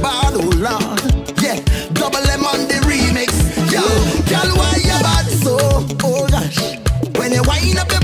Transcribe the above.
bad, oh Lord. Yeah, double M on the remix. Yo, girl, why you bad so? Oh gosh, when you wind up your